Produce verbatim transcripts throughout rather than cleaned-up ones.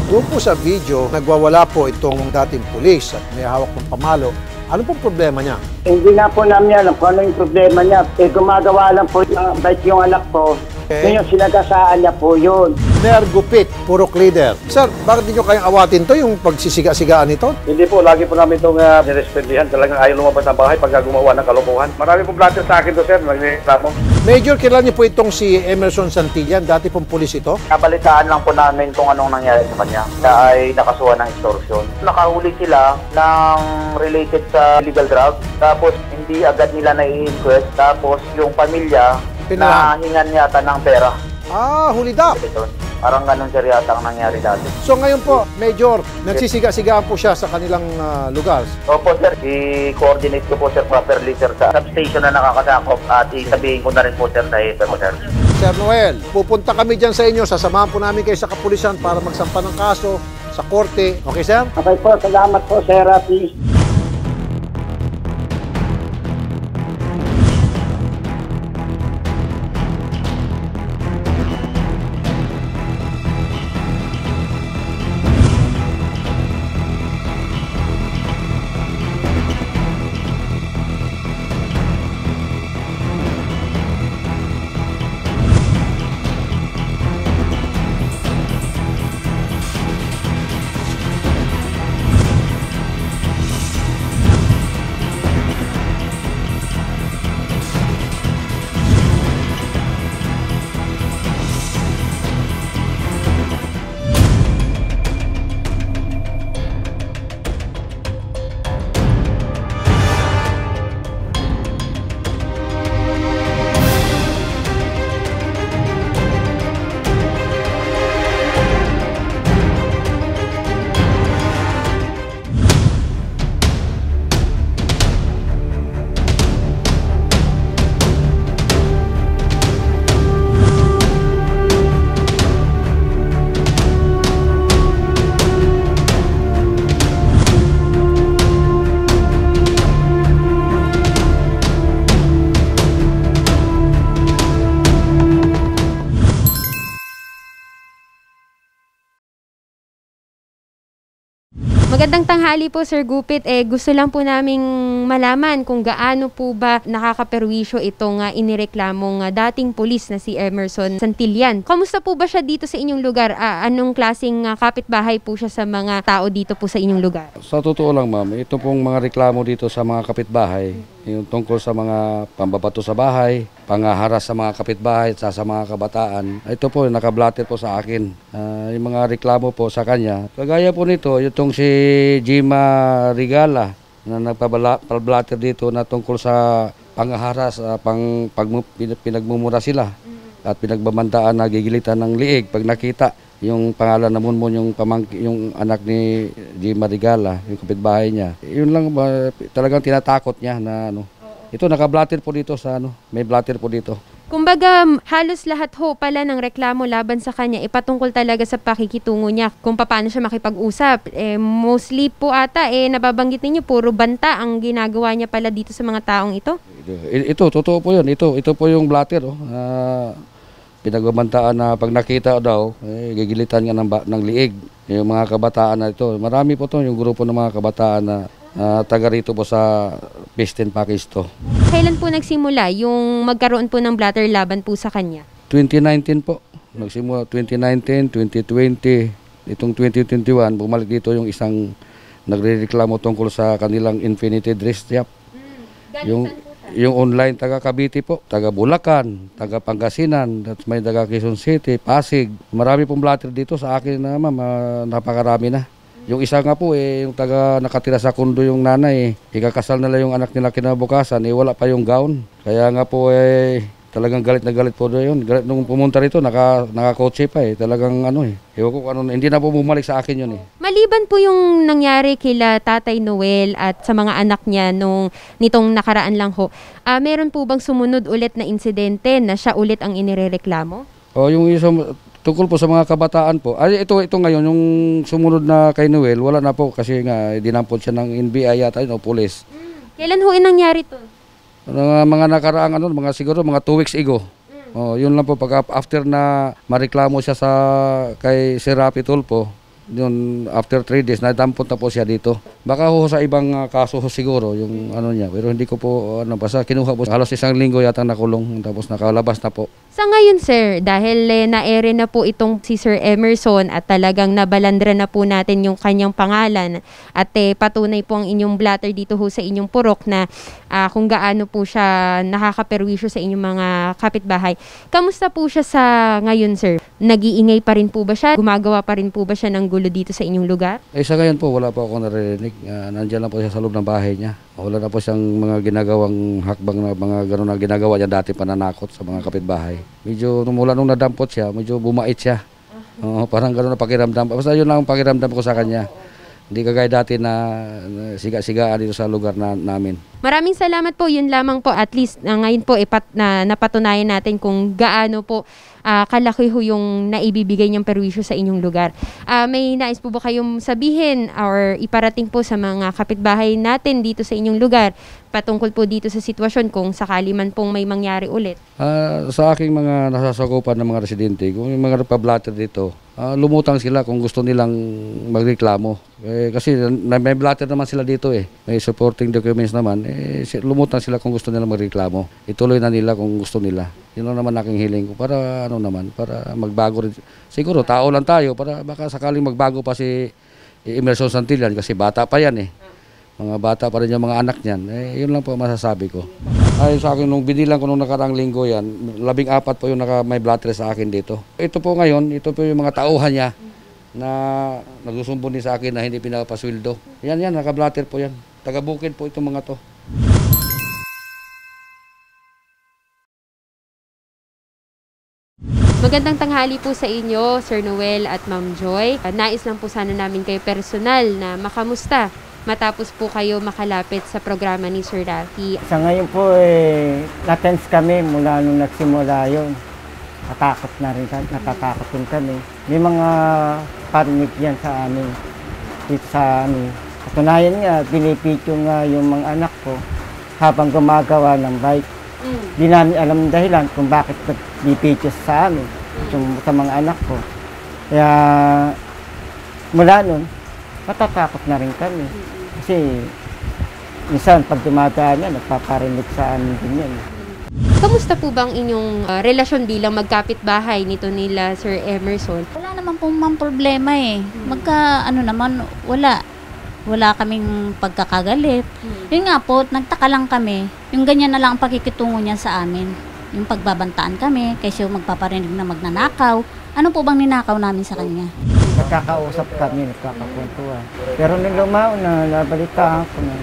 Doon po sa video, nagwawala po itong dating pulis at may hawak ng pamalo. Ano pong problema niya? Hindi na po namin alam kung ano yung problema niya. Eh, gumagawa lang po yung bait yung anak ko. Okay. Ngayon, sinagasaan niya po yun. Mayor Gupit, purok leader. Sir, bakit niyo kayang awatin to yung pagsisiga-sigaan nito? Hindi po, lagi po namin itong uh, nirespendihan. Talagang ayaw lumabas ng bahay pagka gumawa ng kalokohan. Marami pong blatter sa akin to, sir. Nagreklamo. Major, kilala niyo po itong si Emerson Santillan, dati pong pulis ito? Nabalitaan lang po namin kung anong nangyari sa kanya. Siya ay nakasuhan ng extortion. Nakahuli sila ng related sa illegal drugs. Tapos hindi agad nila na-i-inquest. Tapos yung pamilya, Pinahan. nahingan yata ng pera. Ah, hulida. Ito. Parang ganun sir yata ang nangyari dati. So ngayon po, Major, nagsisiga-sigaan po siya sa kanilang uh, lugar. Opo sir, i-coordinate ko po sir properly sir sa substation na nakakasakop at isabihin ko na rin po sir sa hepe mo sir. Sir Noel, pupunta kami dyan sa inyo, sasamahan po namin kayo sa kapulisan para magsampa ng kaso sa korte. Okay, sir? Okay po, salamat po, Sir Rafi. Magandang tanghali po, Sir Gupit. Eh, gusto lang po naming malaman kung gaano po ba nakakaperwisyo itong uh, inireklamong uh, dating pulis na si Emerson Santillan. Kamusta po ba siya dito sa inyong lugar? Uh, anong klaseng uh, kapitbahay po siya sa mga tao dito po sa inyong lugar? Sa totoo lang ma'am, ito pong mga reklamo dito sa mga kapitbahay, yung tungkol sa mga pambabato sa bahay, pangaharas sa mga kapitbahay at sa mga kabataan. Ito po, nakablatter po sa akin. Uh, yung mga reklamo po sa kanya. Kagaya po nito, itong si Jima Rigala na nagpablatter dito na tungkol sa pangaharas, uh, pang, pag, pinagmumura sila at pinagbabandaan na gigilitan ng liig pag nakita yung pangalan na Munmun, yung, pamang, yung anak ni Jima Rigala, yung kapitbahay niya. Yun lang, uh, talagang tinatakot niya na ano. Ito, naka-blatter po dito sa ano, may blatter po dito. Kumbaga, halos lahat ho pala ng reklamo laban sa kanya ipatungkol talaga sa pakikitungo niya kung paano siya makipag-usap. Eh, mostly po ata, eh, nababanggit ninyo, puro banta ang ginagawa niya pala dito sa mga taong ito? Ito, ito totoo po yun. Ito, ito po yung blatter. Oh. Uh, pinagbabantaan na pag nakita daw, eh, gigilitan nga ng, ng liig. Yung mga kabataan na ito. Marami po to yung grupo ng mga kabataan na Uh, taga rito po sa Piston Package to. Kailan po nagsimula yung magkaroon po ng blatter laban po sa kanya? twenty nineteen po. Nagsimula twenty nineteen, twenty twenty. Itong twenty twenty-one, bumalik dito yung isang nagrereklamo tungkol sa kanilang Infinity Dress Shop. Mm, yung, yung online taga Cavite po, taga Bulacan, taga Pangasinan, at may taga Quezon City, Pasig. Marami pong blatter dito sa akin na ma'am, uh, napakarami na. Yung isa nga po, eh, yung taga nakatira sa kundo yung nanay, eh, ikakasal nila yung anak nila kinabukasan, eh, wala pa yung gown. Kaya nga po, eh, talagang galit na galit po doon. Galit nung pumunta rito, naka, naka-coach pa eh. Talagang ano eh. Ewan ko ano, hindi na po bumalik sa akin yun eh. Maliban po yung nangyari kila Tatay Noel at sa mga anak niya nung nitong nakaraan lang ho, uh, meron po bang sumunod ulit na insidente na siya ulit ang inirereklamo? O yung isang tungkol po sa mga kabataan po. Ay, ito, ito ngayon, yung sumunod na kay Noel, wala na po kasi nga dinampot siya ng N B I yata yun o police. Mm. Kailan ho nangyari to? Mga, mga nakaraang ano, mga siguro mga two weeks ago. Mm. Oh, yun lang po pag after na mareklamo siya sa kay Sir Rafi Tulfo, Yun, after three days, nadampot na po siya dito. Baka ho sa ibang uh, kaso ho siguro yung ano niya, pero hindi ko po ano basta kinuha po halos isang linggo yata nakulong tapos nakalabas na po. Sa ngayon, sir, dahil eh, na-ere na po itong si Sir Emerson at talagang nabalandra na po natin yung kanyang pangalan at eh, patunay po ang inyong blatter dito ho sa inyong purok na uh, kung gaano po siya nakakaperwisyo sa inyong mga kapitbahay. Kamusta po siya sa ngayon, sir? Nag-iingay pa rin po ba siya? Gumagawa pa rin po ba siya ng gulo dito sa inyong lugar? Eh sa ngayon po, wala po ako naririnig. Uh, nandiyan lang po siya sa loob ng bahay niya. Wala na po siyang mga ginagawang hakbang na mga gano'n na ginagawa niya dati pananakot sa mga kapitbahay. Medyo mula nung nadampot siya, medyo bumait siya. Uh, parang gano'n na pakiramdam. Basta yun lang ang pakiramdam ko sa kanya. Hindi kagaya dati na, na siga-sigaan dito sa lugar na, namin. Maraming salamat po. Yun lamang po. At least uh, ngayon po ipat, na, napatunayan natin kung gaano po uh, kalaki ho yung naibibigay niyang perwisyo sa inyong lugar. Uh, may nais po ba kayong sabihin or iparating po sa mga kapitbahay natin dito sa inyong lugar patungkol po dito sa sitwasyon kung sakali man pong may mangyari ulit? Uh, sa aking mga nasasakupan ng mga residente, kung yung mga pa-blatter dito, uh, lumutang sila kung gusto nilang magreklamo. Eh, kasi may blatter naman sila dito eh. May supporting documents naman. Eh, lumutang sila kung gusto nilang magreklamo. Ituloy na nila kung gusto nila. Yun lang naman aking hiling ko. Para ano naman, para magbago rin. Siguro tao lang tayo para baka sakaling magbago pa si Emerson Santillan kasi bata pa yan eh. Mga bata pa rin yung mga anak niyan. Eh, yun lang po masasabi ko. Ay sa akin, nung binilang ko nung nakaraang linggo yan, labing apat po yung naka, may blatter sa akin dito. Ito po ngayon, ito po yung mga tauhan niya na nagsusumbong din sa akin na hindi pinapasweldo. Yan yan, naka-blatter po yan. Taga-bukid po itong mga to. Magandang tanghali po sa inyo, Sir Noel at Ma'am Joy. Nais lang po sana namin kayo personal na makamusta matapos po kayo makalapit sa programa ni Sir Rafi. Sa ngayon po, eh, natense kami mula nung nagsimula yun. Natakot na rin, natatakot din kami. May mga parinig yan sa amin, dito sa amin. Katunayan nga, binipidyo nga yung mga anak ko habang gumagawa ng bike. Mm. Di namin alam ang dahilan kung bakit nagbibidyo sa amin, mm. sa mga anak ko. Kaya mula nun, natatakot na rin kami. Kasi minsan pag dumadaan yan, nagpaparinig sa amin din yan. Kamusta po bang inyong uh, relasyon bilang magkapitbahay nito nila Sir Emerson? Wala naman po mang problema eh. Magka ano naman, wala. Wala kaming pagkakagalit. Hmm. Yun nga po, nagtaka lang kami. Yung ganyan na lang ang pakikitungo niya sa amin. Yung pagbabantaan kami, kasi yung magpaparinig na magnanakaw. Ano po bang ninakaw namin sa kanya? Nagkakausap kami, nagkakapuntuan. Pero nung lumao na nabalitaan ko na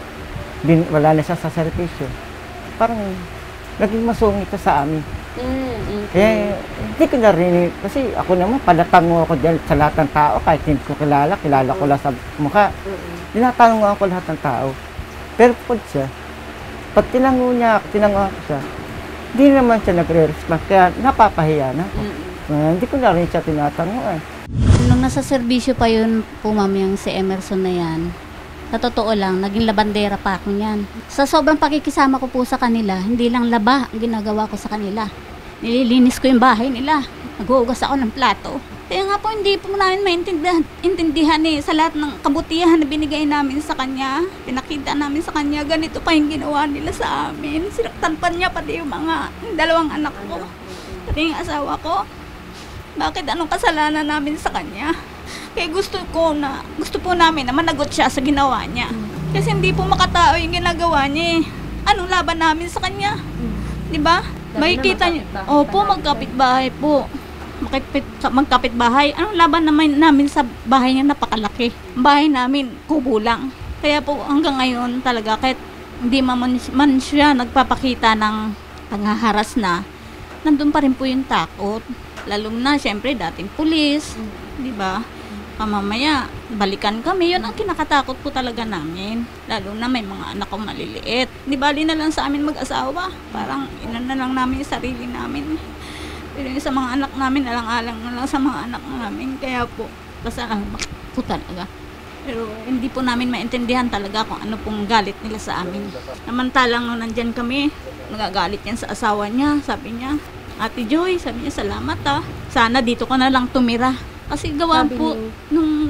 din, wala na siya sa servisyo. Parang naging masungit sa amin. Mm-hmm. Kaya hindi ko narinig. Kasi ako naman, palatango ako dyan sa lahat ng tao. Kahit hindi ko kilala, kilala ko lang sa mukha. Tinatanong ako lahat ng tao. Pero pag siya, pag tinango niya ako, tinango ako siya, hindi naman siya nagre-respond. Kaya napapahiya na ako. Uh, hindi ko na rin siya tinatanong. Nung nasa serbisyo pa yun po, ma'am, yung si Emerson na yan, sa totoo lang, naging labandera pa ako niyan. Sa sobrang pakikisama ko po sa kanila, hindi lang laba ang ginagawa ko sa kanila. Nililinis ko yung bahay nila. Naghuhugas ako ng plato. Kaya nga po, hindi po namin maintindihan intindihan eh, sa lahat ng kabutihan na binigay namin sa kanya. Pinakita namin sa kanya, ganito pa yung ginawa nila sa amin. Sinaktan pa niya pati yung mga yung dalawang anak ko. Pati yung asawa ko. Bakit anong kasalanan namin sa kanya? Kaya gusto ko na, gusto po namin na managot siya sa ginawa niya. Kasi hindi po makatao yung ginagawa niya eh. Anong laban namin sa kanya? Di ba? Makikita niyo. Opo, magkapitbahay po. Makipit, magkapitbahay. Anong laban naman namin sa bahay niya napakalaki? Bahay namin, kubo lang. Kaya po hanggang ngayon talaga, kahit hindi man, man siya nagpapakita ng panghaharas na, nandun pa rin po yung takot. Lalo na, syempre, dating pulis. Di ba? Pamamaya, balikan kami. Yun ang kinakatakot po talaga namin. Lalo na may mga anak kong maliliit. Di bali na lang sa amin mag-asawa. Parang inan na lang namin yung sarili namin. Pero yung sa mga anak namin, alang-alang na lang sa mga anak namin. Kaya po, basta lang po talaga. Pero hindi po namin maintindihan talaga kung ano pong galit nila sa amin. Namantalang nung nandyan kami, nagagalit yan sa asawa niya. Sabi niya, Ate Joy, sabi niya, salamat ah. Sana dito ka na lang tumira. Kasi gawa po, nung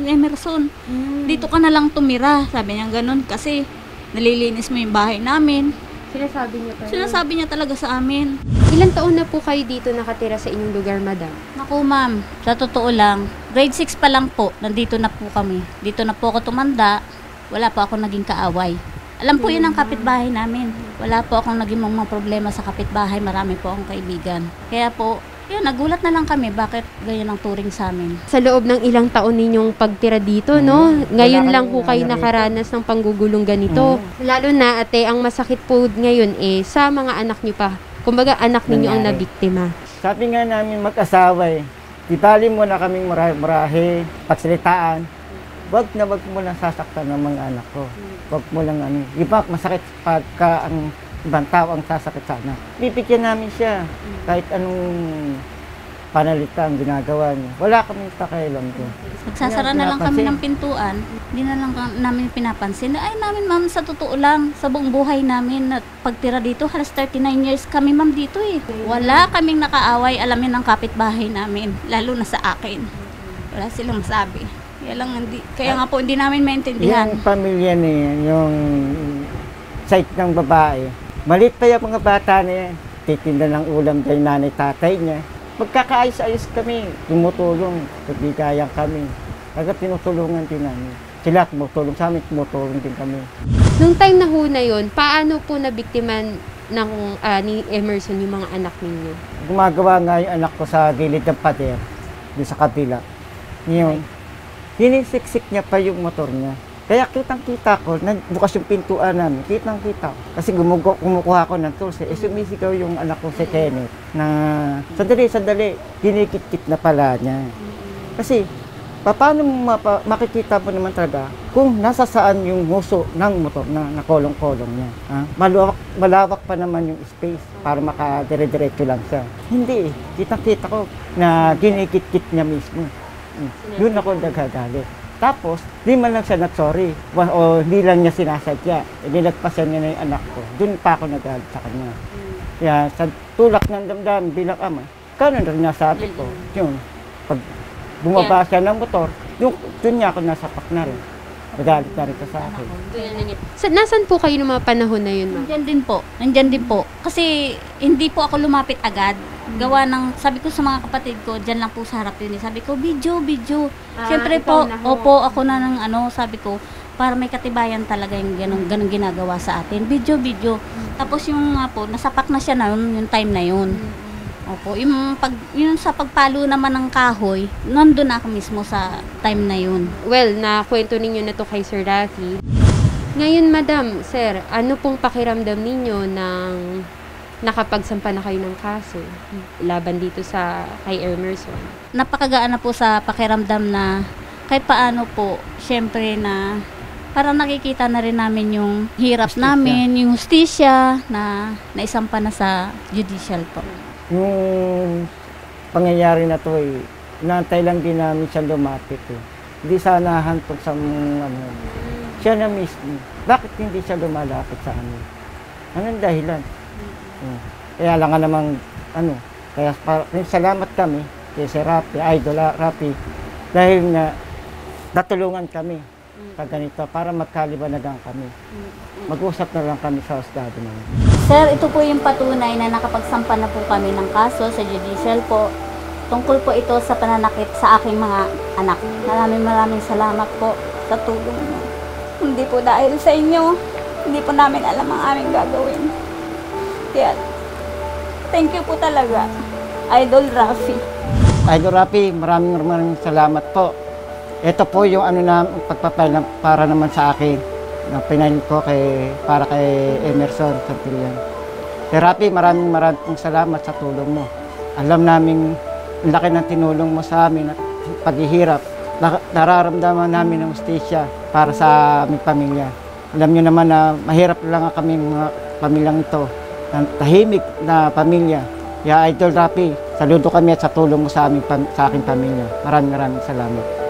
Emerson. Dito ka na lang tumira. Sabi niya ganun kasi nalilinis mo yung bahay namin. Sinasabi niya pa. Sinasabi niya talaga sa amin. Ilang taon na po kayo dito nakatira sa inyong lugar, madam? Naku ma'am, sa totoo lang, grade six pa lang po, nandito na po kami. Dito na po ako tumanda, wala po ako naging kaaway. Alam po yun ang kapitbahay namin. Wala po akong naging mga problema sa kapitbahay, marami po akong kaibigan. Kaya po, yun, nagulat na lang kami bakit ganyan ang turing sa amin. Sa loob ng ilang taon ninyong pagtira dito, no? Ngayon Wala lang kaming po kayo ano rito. nakaranas ng panggugulong ganito. Lalo na, ate, ang masakit po ngayon eh, sa mga anak niyo pa. Kumbaga, anak ninyo ang Nangyari. nabiktima. Sabi nga namin mag-asawa eh, di bali mo na kaming murahe, pagsalitaan. Wag na wag mo lang sasaktan ng mga anak ko. Wag mo lang ano. Iba masakit pagka ang ibang tao ang sasakit sa anak. Bibigyan namin siya kahit anong panalita ang ginagawa niya. Wala kaming pakialam doon. Nagsasara na lang kami ng pintuan, hindi na lang ka- namin pinapansin. Ay namin ma'am, sa totoo lang, sa buong buhay namin, at pagtira dito, halos thirty-nine years kami ma'am dito eh. Wala kaming nakaaway, alamin ng kapitbahay namin, lalo na sa akin. Wala silang masabi. Kaya lang, hindi, kaya nga po hindi namin maintindihan. Yung pamilya niya, yung site ng babae, malit pa yung mga bata na yan. Titinda ng ulam kay nanay tatay niya. Magkakaayos-ayos kami, tumutulong, nagbigayan kami. Taga tinutulungan din namin. Sila tumutulong sa amin, tumutulong din kami. Nung time na ho na yun, paano po nabiktiman ng, ah, ni Emerson yung mga anak ninyo? Gumagawa nga yung anak ko sa gilid ng pader, doon sa kabila. Ngayon, hinisiksik niya pa yung motor niya. Kaya kitang-kita ko, bukas yung pintuan namin, kitang-kita ko. Kasi gumugu- kumukuha ko ng tools, eh, sumisigaw yung anak ko si Kenneth na, sandali, sandali, ginikit-kit na pala niya. Kasi, paano mo mapa- makikita mo naman talaga kung nasa saan yung nguso ng motor na nakolong-kolong niya. Ha? Malawak, malawak pa naman yung space para makadire-diretso lang siya. Hindi, kitang-kita ko na ginikit-kit niya mismo. Hmm. Doon ako nagagalit. Tapos, di man lang siya nag-sorry. Wa- O hindi lang niya sinasadya. E, nilagpasan niya na yung anak ko. Doon pa ako nagalit sa kanya. Kaya sa tulak ng damdamin bilang ama, kanon rin nasabi ko. Yun, pag bumaba siya ng motor, doon, doon niya ako nasapak na rin. Nagalit na rin siya sa akin. Sa, nasan po kayo ng mga panahon na yun, ma'am? Nandyan din po, nandyan din po. Kasi hindi po ako lumapit agad. Gawa ng, sabi ko sa mga kapatid ko, dyan lang po sa harap yun. eh. Sabi ko, video, video. Ah, Siyempre ikaw po, na ho. opo, ako na ng ano, sabi ko, para may katibayan talaga yung ganun, ganun ginagawa sa atin. Video, video. Tapos yung nga po, nasapak na siya na yun, yung time na yun. Opo, yung, pag, yung sa pagpalo naman ng kahoy, nandun ako mismo sa time na yun. Well, nakwento ninyo na to kay Sir Rafi. Ngayon, madam, sir, ano pong pakiramdam ninyo ng nakapagsampa na kayo ng kaso laban dito sa kay Emerson? Napakagaan na po sa pakiramdam na kahit paano po, syempre na parang nakikita na rin namin yung hirap Hustisya. namin, yung hustisya na naisampa na sa judicial po. Yung pangyayari na to eh, inaantay lang din namin siya lumapit eh. Hindi sana hantog sa mga ano. Siya na mismo. Bakit hindi siya lumalapit sa amin? Anong dahilan? Hmm. Kaya lang nga namang ano, kaya para, salamat kami kay Sir Rafi, Idol Rafi, dahil nga natulungan kami sa ganito para magkalibanagan kami. Mag-usap na lang kami sa husgado namin. Sir, ito po yung patunay na nakapagsampa na po kami ng kaso sa judicial po. Tungkol po ito sa pananakit sa aking mga anak. Maraming maraming salamat po sa tulong mo. Hindi po dahil sa inyo, hindi po namin alam ang aming gagawin. Kaya, thank you po talaga, Idol Rafi. Idol Rafi, maraming maraming salamat po. Ito po yung ano na pagpapal para naman sa akin na pinail ko kay, para kay Emerson Santillan. Sir Rafi, maraming maraming salamat sa tulong mo. Alam namin ang laki ng tinulong mo sa amin at paghihirap. Na- Nararamdaman namin ng hustisya para sa aming pamilya. Alam niyo naman na mahirap lang kami mga pamilyang ito. Na tahimik na pamilya. Kaya Idol Rafi, saludo kami at sa tulong mo sa, aming, pam- sa aking pamilya. Maraming maraming salamat.